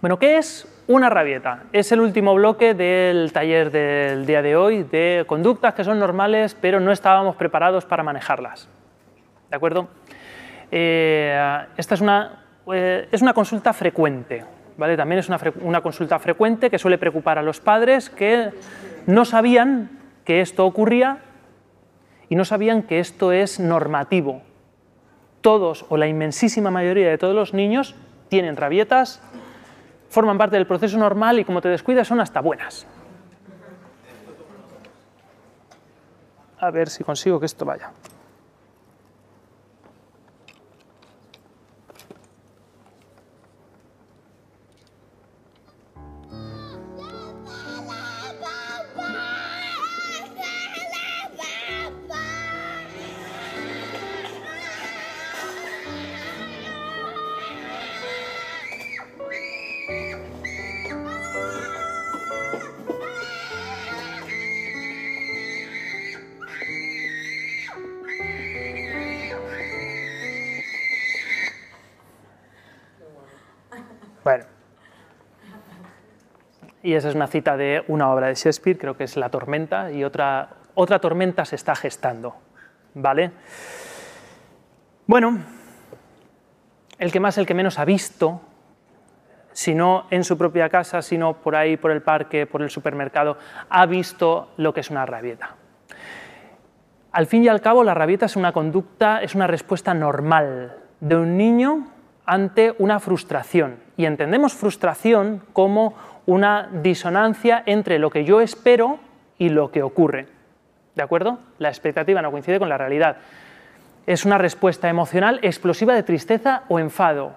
Bueno, ¿qué es una rabieta? Es el último bloque del taller del día de hoy de conductas que son normales, pero no estábamos preparados para manejarlas. ¿De acuerdo? Esta es una consulta frecuente, ¿vale? También es una consulta frecuente que suele preocupar a los padres que no sabían que esto ocurría y no sabían que esto es normativo. Todos o la inmensísima mayoría de todos los niños tienen rabietas, forman parte del proceso normal y como te descuidas son hasta buenas. A ver si consigo que esto vaya. Bueno, y esa es una cita de una obra de Shakespeare, creo que es La tormenta, y otra tormenta se está gestando, ¿vale? Bueno, el que más, el que menos ha visto, si no en su propia casa, sino por ahí, por el parque, por el supermercado, ha visto lo que es una rabieta. Al fin y al cabo, la rabieta es una conducta, es una respuesta normal de un niño ante una frustración. Y entendemos frustración como una disonancia entre lo que yo espero y lo que ocurre. ¿De acuerdo? La expectativa no coincide con la realidad. Es una respuesta emocional explosiva de tristeza o enfado.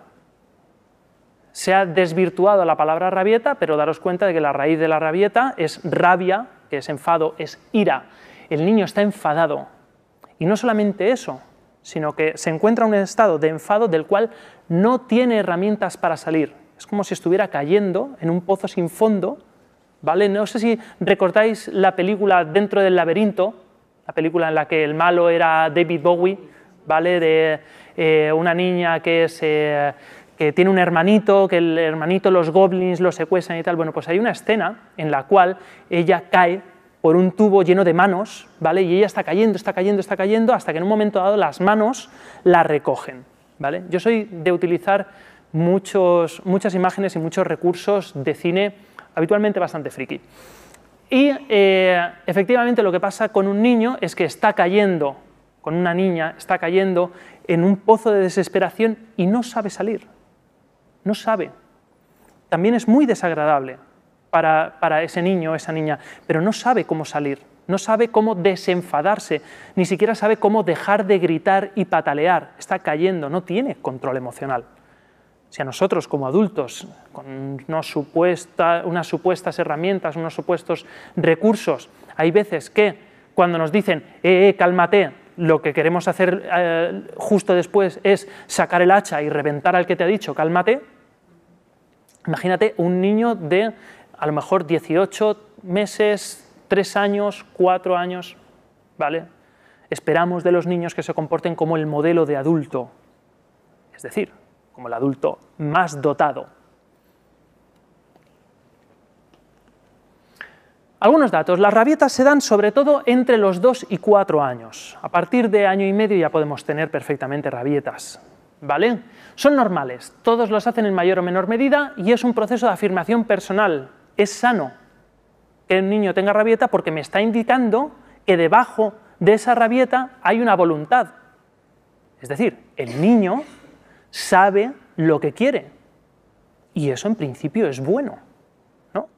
Se ha desvirtuado la palabra rabieta, pero daros cuenta de que la raíz de la rabieta es rabia, que es enfado, es ira. El niño está enfadado. Y no solamente eso, sino que se encuentra en un estado de enfado del cual no tiene herramientas para salir. Es como si estuviera cayendo en un pozo sin fondo, ¿vale? No sé si recordáis la película Dentro del laberinto, la película en la que el malo era David Bowie, ¿vale? De una niña que tiene un hermanito, que el hermanito los goblins lo secuestran y tal. Bueno, pues hay una escena en la cual ella cae por un tubo lleno de manos, ¿vale? Y ella está cayendo, hasta que en un momento dado las manos la recogen, ¿vale? Yo soy de utilizar muchas imágenes y muchos recursos de cine habitualmente bastante friki. Y efectivamente lo que pasa con un niño es que está cayendo, con una niña, está cayendo en un pozo de desesperación y no sabe salir, no sabe. También es muy desagradable para ese niño o esa niña, pero no sabe cómo salir, no sabe cómo desenfadarse, ni siquiera sabe cómo dejar de gritar y patalear, está cayendo, no tiene control emocional. Si a nosotros como adultos, con unas supuestas herramientas, unos supuestos recursos, hay veces que cuando nos dicen, cálmate, lo que queremos hacer justo después es sacar el hacha y reventar al que te ha dicho, cálmate, imagínate un niño de a lo mejor 18 meses, 3 años, 4 años, ¿vale? Esperamos de los niños que se comporten como el modelo de adulto, es decir, como el adulto más dotado. Algunos datos. Las rabietas se dan sobre todo entre los 2 y 4 años. A partir de año y medio ya podemos tener perfectamente rabietas, ¿vale? Son normales, todos los hacen en mayor o menor medida y es un proceso de afirmación personal. Es sano que un niño tenga rabieta porque me está indicando que debajo de esa rabieta hay una voluntad. Es decir, el niño sabe lo que quiere y eso en principio es bueno, ¿no?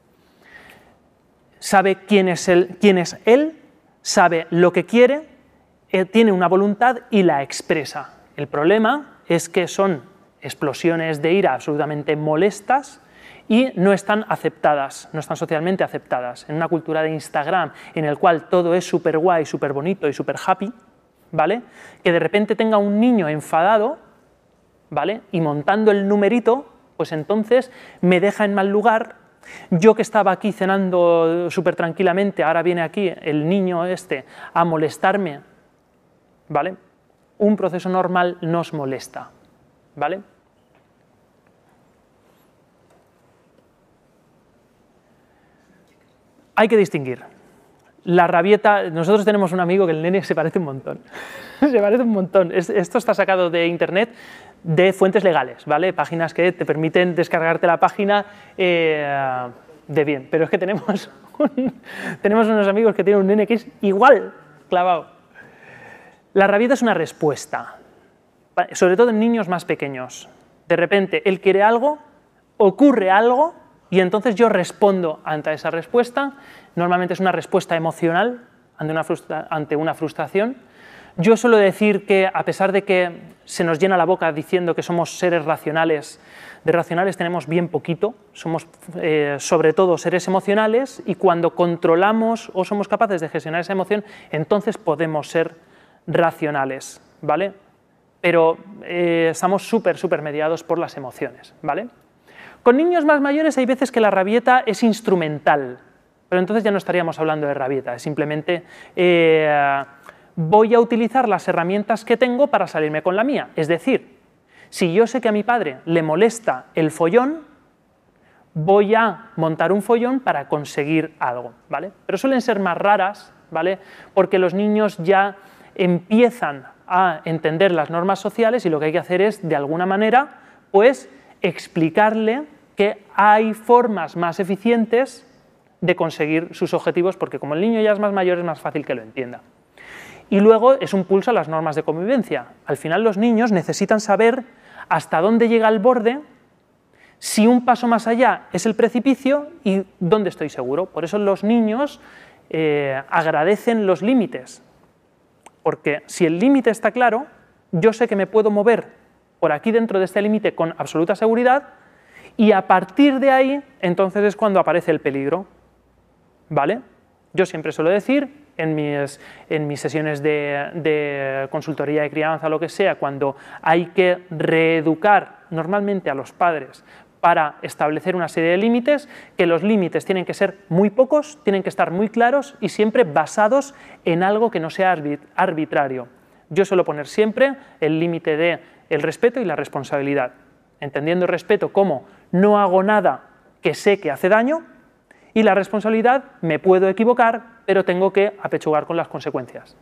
Sabe quién es él, sabe lo que quiere, tiene una voluntad y la expresa. El problema es que son explosiones de ira absolutamente molestas y no están aceptadas, no están socialmente aceptadas. En una cultura de Instagram en el cual todo es súper guay, súper bonito y súper happy, ¿vale? Que de repente tenga un niño enfadado, ¿vale? Y montando el numerito, pues entonces me deja en mal lugar. Yo que estaba aquí cenando súper tranquilamente, ahora viene aquí el niño este a molestarme, ¿vale? Un proceso normal nos molesta, ¿vale? Hay que distinguir. La rabieta, nosotros tenemos un amigo que el nene se parece un montón, se parece un montón. Esto está sacado de internet, de fuentes legales, ¿vale? Páginas que te permiten descargarte la página de bien, pero es que tenemos unos amigos que tienen un nene que es igual, clavado. La rabieta es una respuesta, sobre todo en niños más pequeños. De repente él quiere algo, ocurre algo y entonces yo respondo ante esa respuesta. Normalmente es una respuesta emocional ante una frustración. Yo suelo decir que a pesar de que se nos llena la boca diciendo que somos seres racionales, de racionales tenemos bien poquito, somos sobre todo seres emocionales y cuando controlamos o somos capaces de gestionar esa emoción, entonces podemos ser racionales, ¿vale? Pero estamos súper mediados por las emociones, ¿vale? Con niños más mayores hay veces que la rabieta es instrumental, pero entonces ya no estaríamos hablando de rabieta, es simplemente voy a utilizar las herramientas que tengo para salirme con la mía. Es decir, si yo sé que a mi padre le molesta el follón, voy a montar un follón para conseguir algo, ¿vale? Pero suelen ser más raras, ¿vale? Porque los niños ya empiezan a entender las normas sociales y lo que hay que hacer es, de alguna manera, pues explicarle que hay formas más eficientes de conseguir sus objetivos, porque como el niño ya es más mayor es más fácil que lo entienda. Y luego es un pulso a las normas de convivencia. Al final los niños necesitan saber hasta dónde llega el borde, si un paso más allá es el precipicio y dónde estoy seguro. Por eso los niños agradecen los límites, porque si el límite está claro, yo sé que me puedo mover por aquí dentro de este límite con absoluta seguridad y a partir de ahí entonces es cuando aparece el peligro, ¿vale? Yo siempre suelo decir en mis sesiones de consultoría de crianza o lo que sea, cuando hay que reeducar normalmente a los padres para establecer una serie de límites, que los límites tienen que ser muy pocos, tienen que estar muy claros y siempre basados en algo que no sea arbitrario. Yo suelo poner siempre el límite del respeto y la responsabilidad, entendiendo el respeto como no hago nada que sé que hace daño y la responsabilidad me puedo equivocar, pero tengo que apechugar con las consecuencias.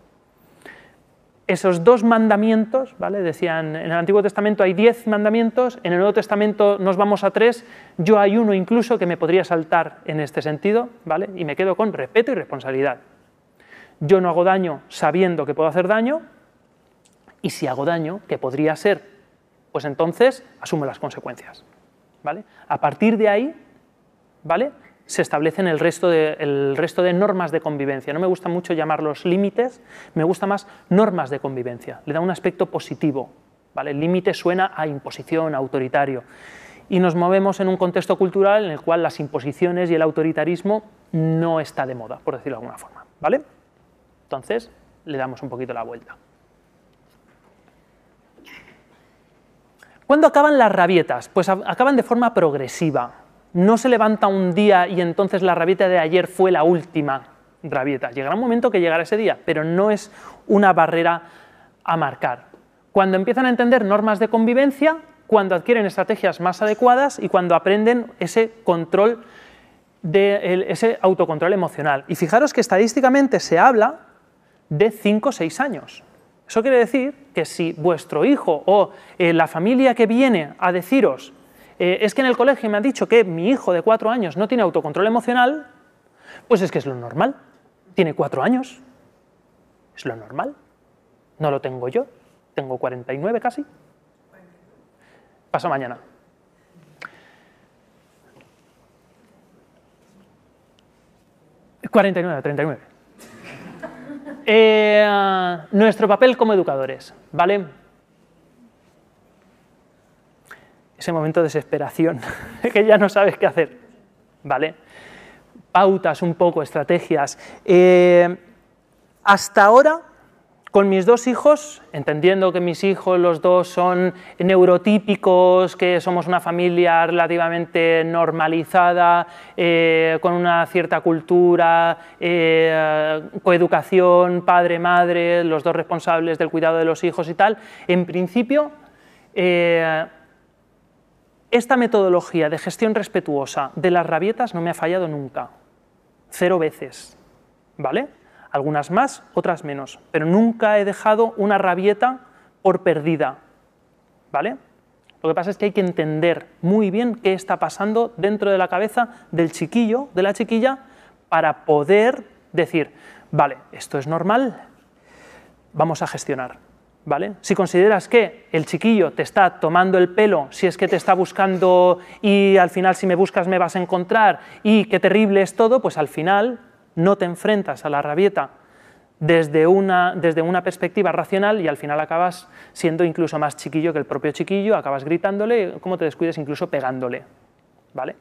Esos dos mandamientos, ¿vale? Decían, en el Antiguo Testamento hay 10 mandamientos, en el Nuevo Testamento nos vamos a 3, yo hay uno incluso que me podría saltar en este sentido, ¿vale? Y me quedo con respeto y responsabilidad. Yo no hago daño sabiendo que puedo hacer daño, y si hago daño, que podría ser, pues entonces asumo las consecuencias, ¿vale? A partir de ahí, ¿vale?, se establecen el resto de normas de convivencia. No me gusta mucho llamarlos límites, me gusta más normas de convivencia. Le da un aspecto positivo, ¿vale? El límite suena a imposición, a autoritario. Y nos movemos en un contexto cultural en el cual las imposiciones y el autoritarismo no está de moda, por decirlo de alguna forma, ¿vale? Entonces, le damos un poquito la vuelta. ¿Cuándo acaban las rabietas? Pues acaban de forma progresiva. No se levanta un día y entonces la rabieta de ayer fue la última rabieta. Llegará un momento que llegará ese día, pero no es una barrera a marcar. Cuando empiezan a entender normas de convivencia, cuando adquieren estrategias más adecuadas y cuando aprenden ese control, ese autocontrol emocional. Y fijaros que estadísticamente se habla de 5 o 6 años. Eso quiere decir que si vuestro hijo o la familia que viene a deciros es que en el colegio me han dicho que mi hijo de 4 años no tiene autocontrol emocional, pues es que es lo normal. Tiene 4 años. Es lo normal. No lo tengo yo. Tengo 49 casi. Paso mañana. ...39. Nuestro papel como educadores, ¿vale? Ese momento de desesperación, que ya no sabes qué hacer, ¿vale? Pautas un poco, estrategias. Hasta ahora, con mis 2 hijos, entendiendo que mis hijos los 2 son neurotípicos, que somos una familia relativamente normalizada, con una cierta cultura, coeducación, padre, madre, los 2 responsables del cuidado de los hijos y tal, en principio, esta metodología de gestión respetuosa de las rabietas no me ha fallado nunca. 0 veces, ¿vale? Algunas más, otras menos, pero nunca he dejado una rabieta por perdida, ¿vale? Lo que pasa es que hay que entender muy bien qué está pasando dentro de la cabeza del chiquillo, de la chiquilla, para poder decir, vale, esto es normal, vamos a gestionar, ¿vale? Si consideras que el chiquillo te está tomando el pelo, si es que te está buscando y al final si me buscas me vas a encontrar y qué terrible es todo, pues al final no te enfrentas a la rabieta desde una perspectiva racional y al final acabas siendo incluso más chiquillo que el propio chiquillo, acabas gritándole, como te descuides, incluso pegándole, ¿vale?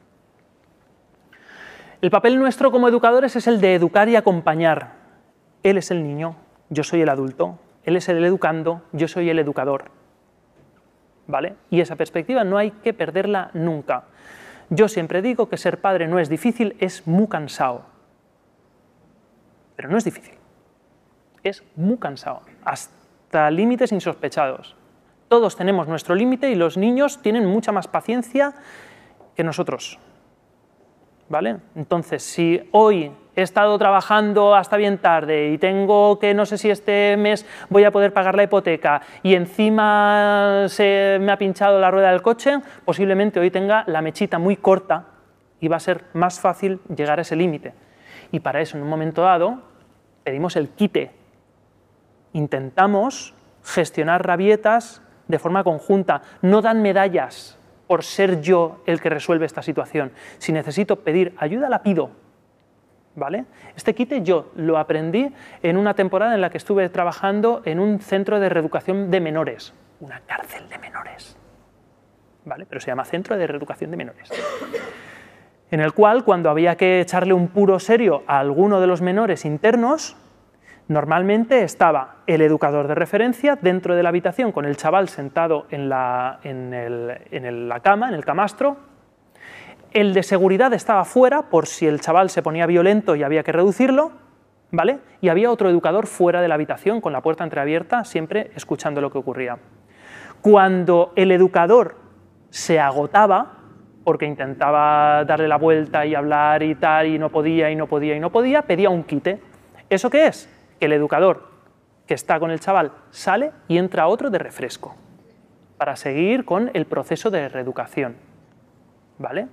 El papel nuestro como educadores es el de educar y acompañar. Él es el niño, yo soy el adulto, él es el educando, yo soy el educador, ¿vale? Y esa perspectiva no hay que perderla nunca. Yo siempre digo que ser padre no es difícil, es muy cansado. Pero no es difícil. Es muy cansado, hasta límites insospechados. Todos tenemos nuestro límite y los niños tienen mucha más paciencia que nosotros, ¿vale? Entonces, si hoy he estado trabajando hasta bien tarde y tengo que no sé si este mes voy a poder pagar la hipoteca y encima se me ha pinchado la rueda del coche, posiblemente hoy tenga la mechita muy corta y va a ser más fácil llegar a ese límite. Y para eso, en un momento dado, pedimos el quite. Intentamos gestionar rabietas de forma conjunta. No dan medallas por ser yo el que resuelve esta situación. Si necesito pedir ayuda, la pido, ¿vale? Este quite yo lo aprendí en una temporada en la que estuve trabajando en un centro de reeducación de menores, una cárcel de menores, ¿vale? Pero se llama Centro de Reeducación de Menores. En el cual, cuando había que echarle un puro serio a alguno de los menores internos, normalmente estaba el educador de referencia dentro de la habitación con el chaval sentado en la cama, en el camastro. El de seguridad estaba fuera por si el chaval se ponía violento y había que reducirlo, ¿vale? Y había otro educador fuera de la habitación con la puerta entreabierta, siempre escuchando lo que ocurría. Cuando el educador se agotaba, porque intentaba darle la vuelta y hablar y tal, y no podía, pedía un quite. ¿Eso qué es? Que el educador que está con el chaval sale y entra otro de refresco para seguir con el proceso de reeducación, ¿vale?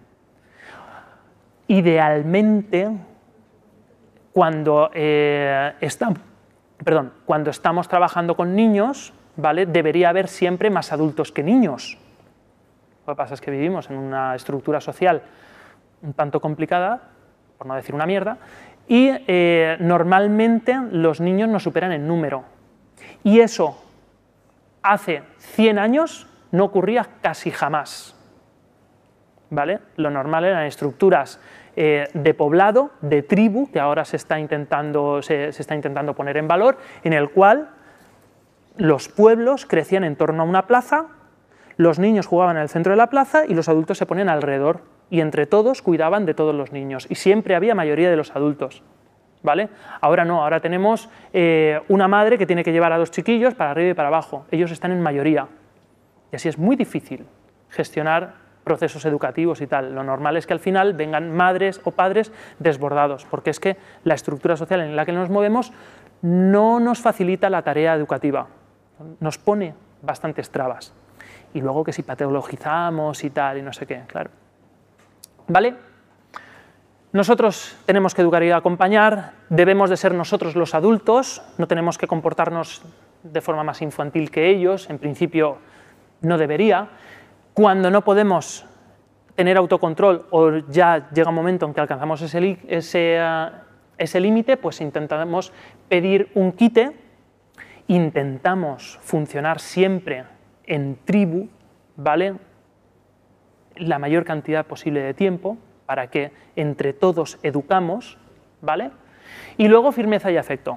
Idealmente, cuando estamos trabajando con niños, ¿vale? Debería haber siempre más adultos que niños. Lo que pasa es que vivimos en una estructura social un tanto complicada, por no decir una mierda, y normalmente los niños nos superan en número. Y eso hace 100 años no ocurría casi jamás, ¿vale? Lo normal eran estructuras de poblado, de tribu, que ahora se está intentando poner en valor, en el cual los pueblos crecían en torno a una plaza, los niños jugaban en el centro de la plaza y los adultos se ponían alrededor y entre todos cuidaban de todos los niños y siempre había mayoría de los adultos, ¿vale? Ahora no, ahora tenemos una madre que tiene que llevar a 2 chiquillos para arriba y para abajo, ellos están en mayoría y así es muy difícil gestionar procesos educativos y tal. Lo normal es que al final vengan madres o padres desbordados, porque es que la estructura social en la que nos movemos no nos facilita la tarea educativa, nos pone bastantes trabas. Y luego que si patologizamos y tal, y no sé qué, claro. ¿Vale? Nosotros tenemos que educar y acompañar, debemos de ser nosotros los adultos, no tenemos que comportarnos de forma más infantil que ellos, en principio no debería. Cuando no podemos tener autocontrol o ya llega un momento en que alcanzamos ese límite, pues intentamos pedir un quite, intentamos funcionar siempre en tribu, ¿vale? La mayor cantidad posible de tiempo para que entre todos educamos, ¿vale? Y luego firmeza y afecto.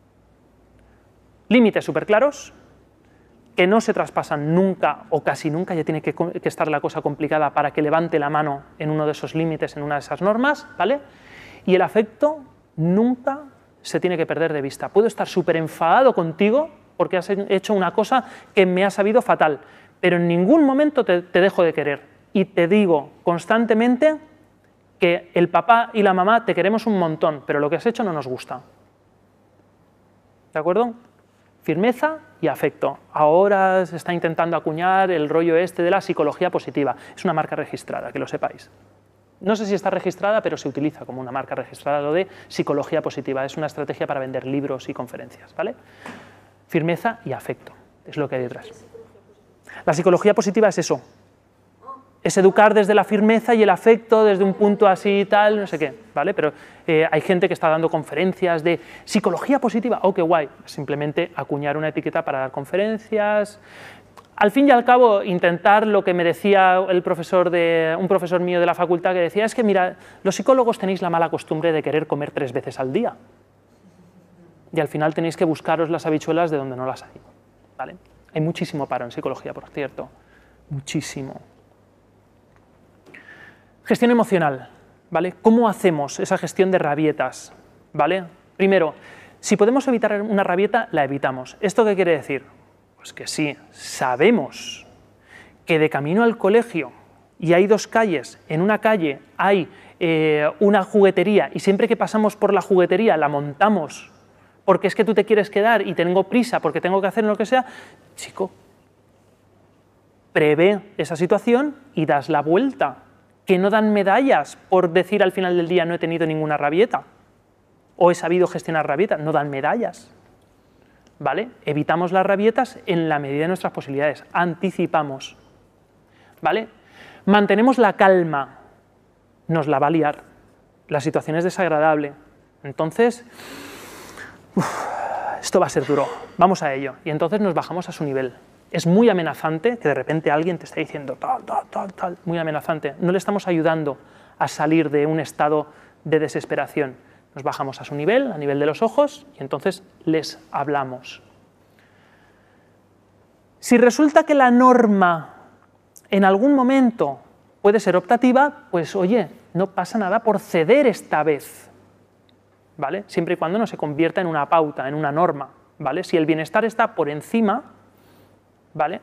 Límites súper claros, que no se traspasan nunca o casi nunca, ya tiene que estar la cosa complicada para que levante la mano en uno de esos límites, en una de esas normas, ¿vale? Y el afecto nunca se tiene que perder de vista. Puedo estar súper enfadado contigo porque has hecho una cosa que me ha sabido fatal, pero en ningún momento te dejo de querer y te digo constantemente que el papá y la mamá te queremos un montón, pero lo que has hecho no nos gusta. ¿De acuerdo? Firmeza y afecto. Ahora se está intentando acuñar el rollo este de la psicología positiva. Es una marca registrada, que lo sepáis. No sé si está registrada, pero se utiliza como una marca registrada lo de psicología positiva. Es una estrategia para vender libros y conferencias, ¿vale? Firmeza y afecto, es lo que hay detrás. La psicología positiva es eso. Es educar desde la firmeza y el afecto, desde un punto así y tal, no sé qué, ¿vale? Pero hay gente que está dando conferencias de psicología positiva, ¡oh, qué guay! Simplemente acuñar una etiqueta para dar conferencias. Al fin y al cabo, intentar lo que me decía un profesor mío de la facultad, que decía, es que mira, los psicólogos tenéis la mala costumbre de querer comer 3 veces al día. Y al final tenéis que buscaros las habichuelas de donde no las hay, ¿vale? Hay muchísimo paro en psicología, por cierto, muchísimo. Gestión emocional, ¿vale? ¿Cómo hacemos esa gestión de rabietas? ¿Vale? Primero, si podemos evitar una rabieta, la evitamos. ¿Esto qué quiere decir? Pues que sí, sabemos que de camino al colegio y hay 2 calles, en una calle hay una juguetería y siempre que pasamos por la juguetería la montamos porque es que tú te quieres quedar y tengo prisa porque tengo que hacer lo que sea, chico, prevé esa situación y das la vuelta. Que no dan medallas por decir al final del día no he tenido ninguna rabieta o he sabido gestionar rabietas, no dan medallas, ¿vale? Evitamos las rabietas en la medida de nuestras posibilidades, anticipamos, ¿vale? Mantenemos la calma, nos la va a liar, la situación es desagradable, entonces, esto va a ser duro, vamos a ello, y entonces nos bajamos a su nivel. Es muy amenazante que de repente alguien te esté diciendo tal, muy amenazante. No le estamos ayudando a salir de un estado de desesperación. Nos bajamos a su nivel, a nivel de los ojos, y entonces les hablamos. Si resulta que la norma en algún momento puede ser optativa, pues oye, no pasa nada por ceder esta vez, ¿vale? Siempre y cuando no se convierta en una pauta, en una norma, ¿vale? Si el bienestar está por encima, ¿vale?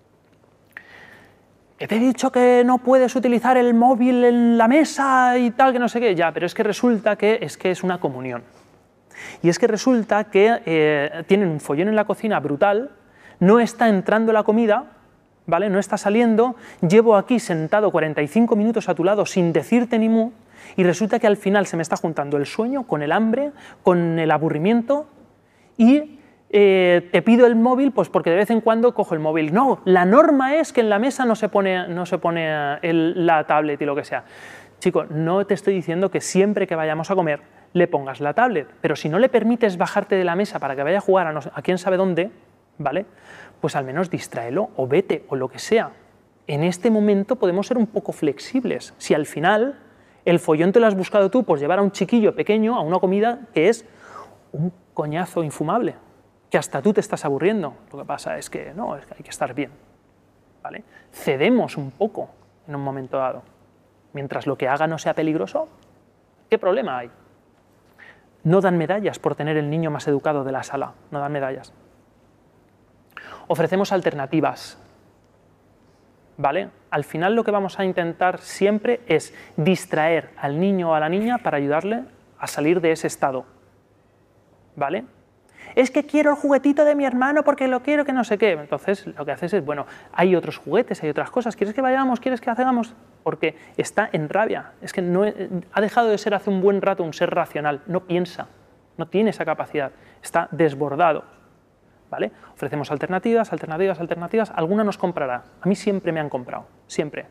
Que te he dicho que no puedes utilizar el móvil en la mesa y tal, que no sé qué, ya, pero es que resulta que es una comunión. Y es que resulta que tienen un follón en la cocina brutal, no está entrando la comida, ¿vale? No está saliendo, llevo aquí sentado 45 minutos a tu lado sin decirte ni mu, y resulta que al final se me está juntando el sueño con el hambre, con el aburrimiento y te pido el móvil pues porque de vez en cuando cojo el móvil. No, la norma es que en la mesa no se pone la tablet y lo que sea. Chico, no te estoy diciendo que siempre que vayamos a comer le pongas la tablet, pero si no le permites bajarte de la mesa para que vaya a jugar a quién sabe dónde, ¿vale? Pues al menos distráelo o vete o lo que sea. En este momento podemos ser un poco flexibles. Si al final el follón te lo has buscado tú por llevar a un chiquillo pequeño a una comida que es un coñazo infumable, que hasta tú te estás aburriendo. Lo que pasa es que no, es que hay que estar bien, ¿vale? Cedemos un poco en un momento dado. Mientras lo que haga no sea peligroso, ¿qué problema hay? No dan medallas por tener el niño más educado de la sala, no dan medallas. Ofrecemos alternativas, ¿vale? Al final lo que vamos a intentar siempre es distraer al niño o a la niña para ayudarle a salir de ese estado, ¿vale? Es que quiero el juguetito de mi hermano porque lo quiero que no sé qué. Entonces lo que haces es, bueno, hay otros juguetes, hay otras cosas, ¿quieres que vayamos? ¿Quieres que hagamos? Porque está en rabia, es que no, ha dejado de ser hace un buen rato un ser racional, no piensa, no tiene esa capacidad, está desbordado, ¿vale? Ofrecemos alternativas, alternativas, alternativas, alguna nos comprará, a mí siempre me han comprado, siempre.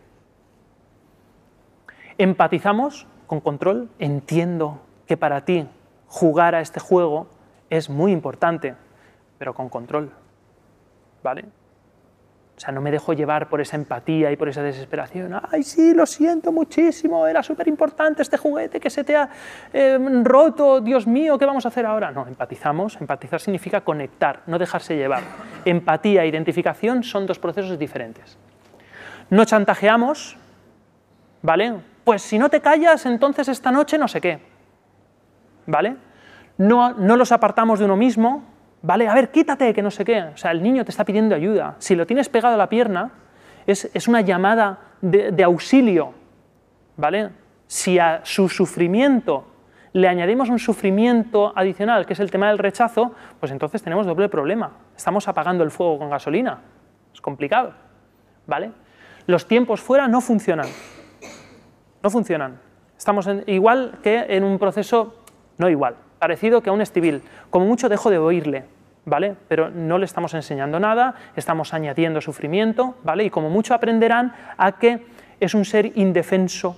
Empatizamos con control, entiendo que para ti jugar a este juego es muy importante, pero con control, ¿vale? O sea, no me dejo llevar por esa empatía y por esa desesperación. ¡Ay, sí, lo siento muchísimo! Era súper importante este juguete que se te ha roto. ¡Dios mío, qué vamos a hacer ahora! No, empatizamos. Empatizar significa conectar, no dejarse llevar. Empatía e identificación son dos procesos diferentes. No chantajeamos, ¿vale? Pues si no te callas, entonces esta noche no sé qué, ¿vale? No los apartamos de uno mismo, ¿vale? A ver, quítate, que no sé qué. O sea, el niño te está pidiendo ayuda. Si lo tienes pegado a la pierna, es una llamada de auxilio, ¿vale? Si a su sufrimiento le añadimos un sufrimiento adicional, que es el tema del rechazo, pues entonces tenemos doble problema. Estamos apagando el fuego con gasolina. Es complicado, ¿vale? Los tiempos fuera no funcionan. No funcionan. Estamos igual que en un proceso, no igual, parecido que a un estibil. Como mucho dejo de oírle, ¿vale? Pero no le estamos enseñando nada, estamos añadiendo sufrimiento, ¿vale? Y como mucho aprenderán a que es un ser indefenso,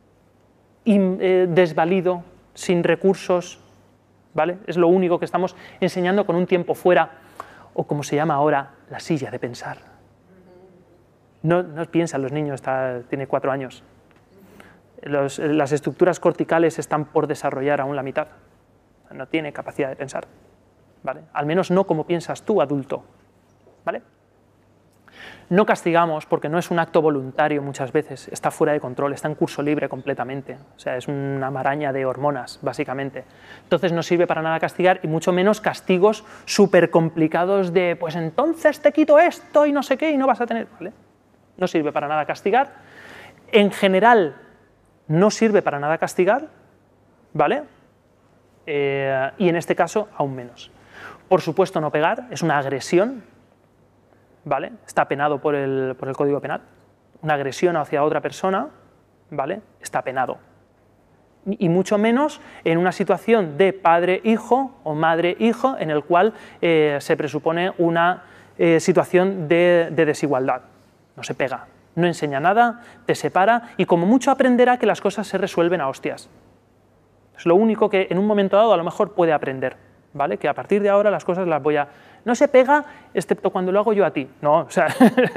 desvalido, sin recursos, ¿vale? Es lo único que estamos enseñando con un tiempo fuera, o como se llama ahora, la silla de pensar. No piensan los niños, tiene 4 años. Las estructuras corticales están por desarrollar aún la mitad. No tiene capacidad de pensar, ¿vale? Al menos no como piensas tú, adulto, ¿vale? No castigamos porque no es un acto voluntario muchas veces, está fuera de control, está en curso libre completamente, o sea, es una maraña de hormonas, básicamente. Entonces no sirve para nada castigar y mucho menos castigos súper complicados de, pues entonces te quito esto y no sé qué y no vas a tener, ¿vale? No sirve para nada castigar. En general, no sirve para nada castigar, ¿vale? Y en este caso, aún menos. Por supuesto, no pegar, es una agresión, ¿vale? Está penado por el Código Penal. Una agresión hacia otra persona, ¿vale? Está penado. Y mucho menos en una situación de padre-hijo o madre-hijo en el cual se presupone una situación de desigualdad. No se pega, no enseña nada, te separa y como mucho aprenderá que las cosas se resuelven a hostias. Es lo único que en un momento dado a lo mejor puede aprender, ¿vale? Que a partir de ahora las cosas las voy a... No se pega, excepto cuando lo hago yo a ti. No, o sea...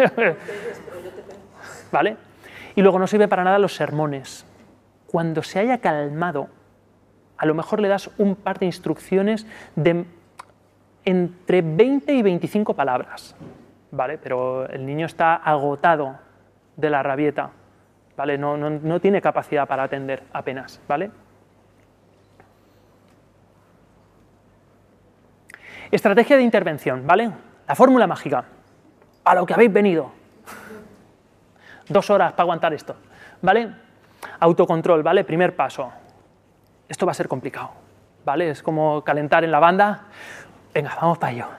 ¿Vale? Y luego no sirve para nada los sermones. Cuando se haya calmado, a lo mejor le das un par de instrucciones de entre 20 y 25 palabras, ¿vale? Pero el niño está agotado de la rabieta, ¿vale? No tiene capacidad para atender apenas, ¿vale? Estrategia de intervención, ¿vale? La fórmula mágica, a lo que habéis venido. 2 horas para aguantar esto, ¿vale? Autocontrol, ¿vale? Primer paso. Esto va a ser complicado, ¿vale? Es como calentar en la banda. Venga, vamos para ello.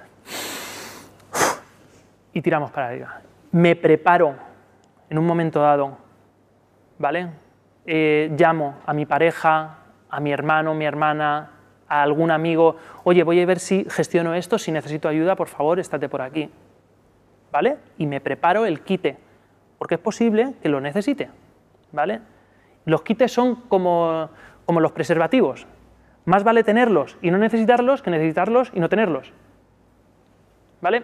Y tiramos para arriba. Me preparo en un momento dado, ¿vale? Llamo a mi pareja, a mi hermano, mi hermana, a algún amigo, oye, voy a ver si gestiono esto, si necesito ayuda, por favor, estate por aquí, ¿vale? Y me preparo el quite, porque es posible que lo necesite, ¿vale? Los quites son como los preservativos, más vale tenerlos y no necesitarlos que necesitarlos y no tenerlos, ¿vale?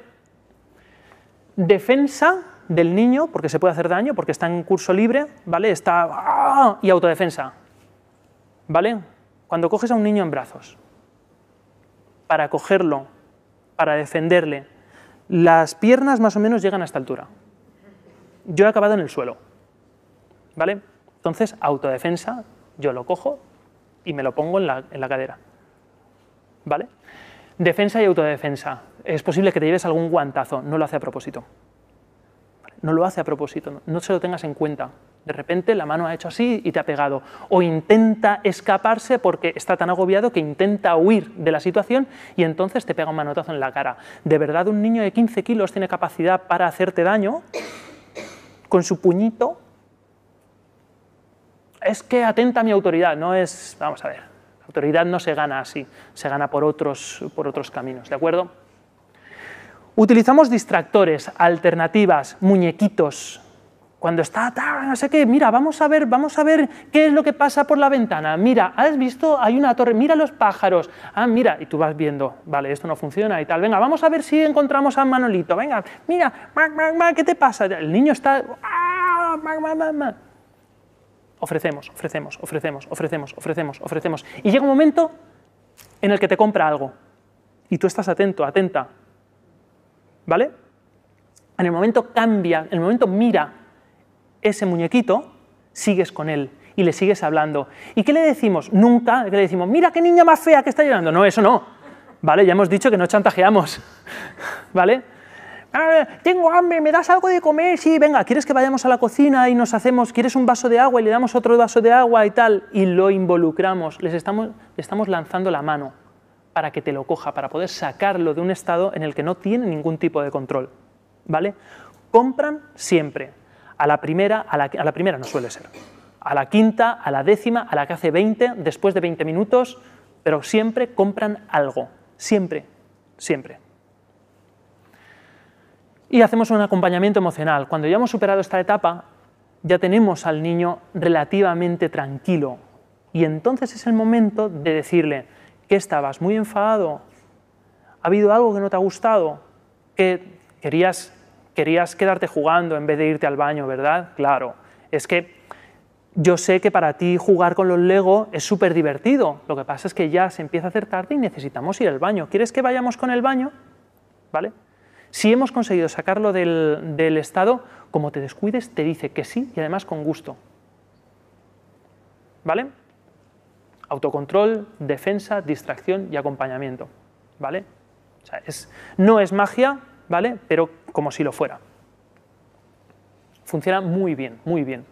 Defensa del niño, porque se puede hacer daño, porque está en curso libre, ¿vale? Está... y autodefensa, ¿vale? Cuando coges a un niño en brazos, para cogerlo, para defenderle, las piernas más o menos llegan a esta altura. Yo he acabado en el suelo, ¿vale? Entonces, autodefensa, yo lo cojo y me lo pongo en la cadera, ¿vale? Defensa y autodefensa. Es posible que te lleves algún guantazo, no lo hace a propósito. No lo hace a propósito, no se lo tengas en cuenta. De repente la mano ha hecho así y te ha pegado. O intenta escaparse porque está tan agobiado que intenta huir de la situación y entonces te pega un manotazo en la cara. ¿De verdad un niño de 15 kilos tiene capacidad para hacerte daño con su puñito? Es que atenta a mi autoridad, no es... Vamos a ver, la autoridad no se gana así, se gana por otros caminos, ¿de acuerdo? Utilizamos distractores, alternativas, muñequitos. Cuando está, no sé qué, mira, vamos a ver qué es lo que pasa por la ventana. Mira, ¿has visto? Hay una torre, mira los pájaros. Ah, mira, y tú vas viendo, vale, esto no funciona y tal. Venga, vamos a ver si encontramos a Manolito. Venga, mira, ¿qué te pasa? El niño está... Ofrecemos. Y llega un momento en el que te compra algo y tú estás atento, atenta, ¿vale? En el momento cambia, en el momento mira ese muñequito, sigues con él y le sigues hablando. ¿Y qué le decimos? Nunca, ¿qué le decimos? Mira qué niña más fea que está llorando. No, eso no, ¿vale? Ya hemos dicho que no chantajeamos, ¿vale? tengo hambre, ¿me das algo de comer? Sí, venga, ¿quieres que vayamos a la cocina y nos hacemos, ¿quieres un vaso de agua y le damos otro vaso de agua y tal? Y lo involucramos, le estamos lanzando la mano para que te lo coja, para poder sacarlo de un estado en el que no tiene ningún tipo de control, ¿vale? Compran siempre, a la primera no suele ser, a la quinta, a la décima, a la que hace 20, después de 20 minutos, pero siempre compran algo, siempre, siempre. Y hacemos un acompañamiento emocional. Cuando ya hemos superado esta etapa, ya tenemos al niño relativamente tranquilo. Y entonces es el momento de decirle, ¿qué estabas? ¿Muy enfadado? ¿Ha habido algo que no te ha gustado? ¿Que querías quedarte jugando en vez de irte al baño, verdad? Claro, es que yo sé que para ti jugar con los Lego es súper divertido. Lo que pasa es que ya se empieza a hacer tarde y necesitamos ir al baño. ¿Quieres que vayamos con el baño? ¿Vale? Si hemos conseguido sacarlo del estado, como te descuides, te dice que sí y además con gusto. ¿Vale? Autocontrol, defensa, distracción y acompañamiento. ¿Vale? O sea, no es magia, ¿vale? Pero como si lo fuera. Funciona muy bien, muy bien.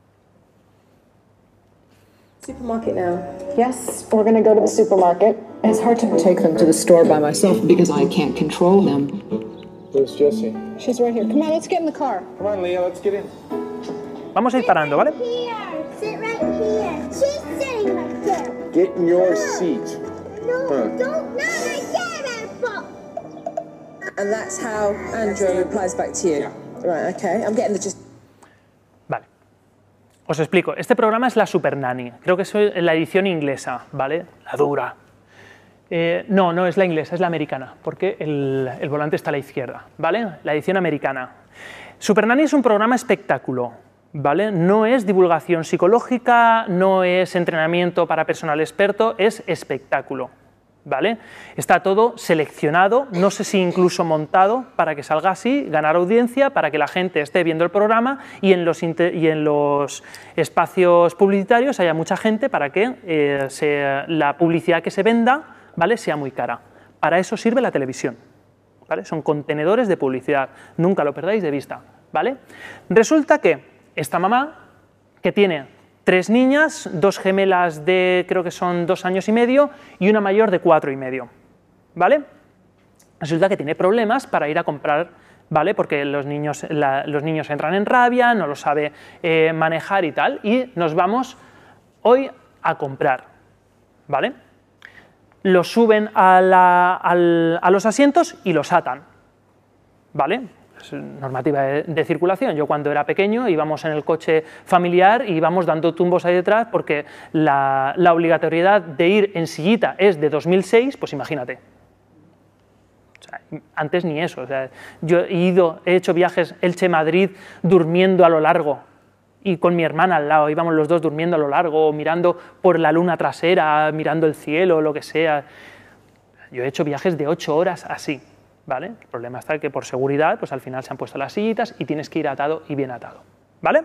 Supermarket now. Yes, we're going to go to the supermarket. It's hard to take them to the store by myself because I can't control them. Where's Jessie? She's right here. Come on, let's get in the car. Come on, Leah, let's get in. Vamos a ir parando, ¿vale? Sit right here. She's sitting right there. Get in your seat. No, Huh. don't. Not right there, Pop. And that's how Andrew replies back to you. Right, okay. I'm getting the gist. Vale. Os explico. Este programa es la Super Nanny. Creo que es la edición inglesa, ¿vale? La dura. No es la inglesa, es la americana, porque el volante está a la izquierda, ¿vale? La edición americana. Super Nanny es un programa espectáculo, ¿vale? No es divulgación psicológica, no es entrenamiento para personal experto, es espectáculo, ¿vale? Está todo seleccionado, no sé si incluso montado para que salga así, ganar audiencia, para que la gente esté viendo el programa y en los espacios publicitarios haya mucha gente para que la publicidad que se venda, ¿vale?, sea muy cara. Para eso sirve la televisión, ¿vale? Son contenedores de publicidad, nunca lo perdáis de vista, ¿vale? Resulta que esta mamá, que tiene 3 niñas, 2 gemelas de, creo que son 2 años y medio, y una mayor de 4 y medio, ¿vale? Resulta que tiene problemas para ir a comprar, ¿vale? Porque los niños entran en rabia, no lo sabe manejar y tal, y nos vamos hoy a comprar, ¿vale? Los suben a los asientos y los atan, ¿vale? Es normativa de circulación. Yo cuando era pequeño íbamos en el coche familiar y íbamos dando tumbos ahí detrás porque la obligatoriedad de ir en sillita es de 2006, pues imagínate. O sea, antes ni eso. O sea, yo he hecho viajes Elche-Madrid durmiendo a lo largo y con mi hermana al lado, íbamos los dos durmiendo a lo largo, mirando por la luna trasera, mirando el cielo, lo que sea. Yo he hecho viajes de 8 horas así, ¿vale? El problema está que por seguridad, pues al final se han puesto las sillitas y tienes que ir atado y bien atado, ¿vale?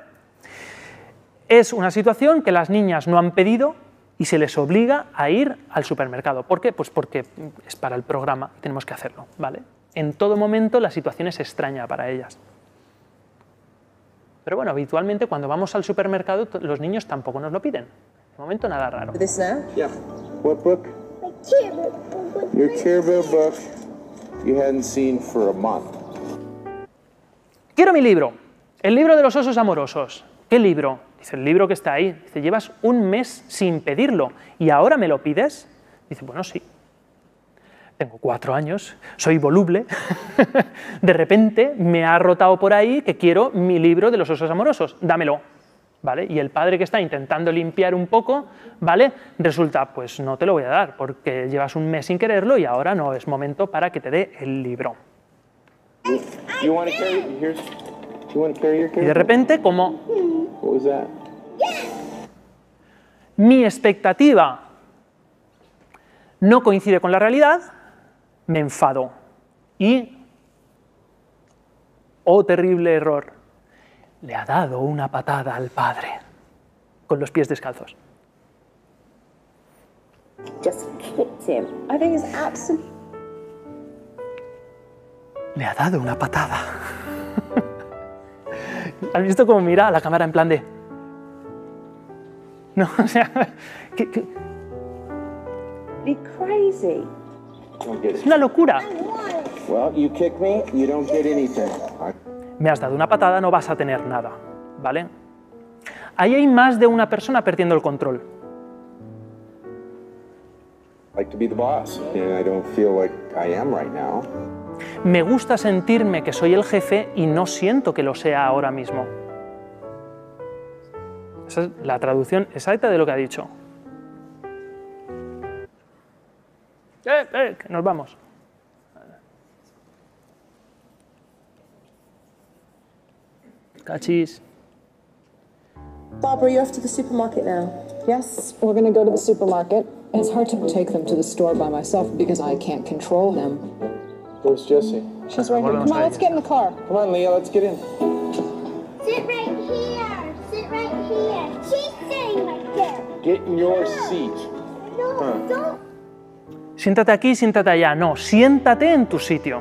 Es una situación que las niñas no han pedido y se les obliga a ir al supermercado. ¿Por qué? Pues porque es para el programa y tenemos que hacerlo, ¿vale? En todo momento la situación es extraña para ellas. Pero bueno, habitualmente cuando vamos al supermercado los niños tampoco nos lo piden. De momento nada raro. This now? Yeah. What book? My cheerleader book. Your Cheerbill book you hadn't seen for a month. Quiero mi libro, el libro de los osos amorosos. ¿Qué libro? Dice, el libro que está ahí. Dice, llevas un mes sin pedirlo y ahora me lo pides. Dice, bueno, sí. Tengo 4 años, soy voluble, de repente me ha rotado por ahí que quiero mi libro de los osos amorosos, dámelo, ¿vale? Y el padre que está intentando limpiar un poco, ¿vale? Resulta, pues no te lo voy a dar porque llevas un mes sin quererlo y ahora no es momento para que te dé el libro. You want to carry your Y de repente, como What was that? mi expectativa no coincide con la realidad, me enfado y, oh terrible error, le ha dado una patada al padre con los pies descalzos. Just kicked him. I think it's absolutely... Le ha dado una patada. ¿Has visto cómo mira a la cámara en plan de... No, o sea... Be crazy. Es una locura. Well, you kick me, you don't get anything. Me has dado una patada, no vas a tener nada, ¿vale? Ahí hay más de una persona perdiendo el control. Like to be the boss, and I don't feel like I am right now. Me gusta sentirme que soy el jefe y no siento que lo sea ahora mismo. Esa es la traducción exacta de lo que ha dicho. Que nos vamos. Cachis. Barbara, you're off to the supermarket now. Yes, we're going to go to the supermarket. It's hard to take them to the store by myself because I can't control them. Where's Jessie? She's right here. Come on, let's get in the car. Come on, Leah, let's get in. Sit right here. Sit right here. She's sitting right there. Get in your seat. No, don't. Siéntate aquí, siéntate allá. No, siéntate en tu sitio.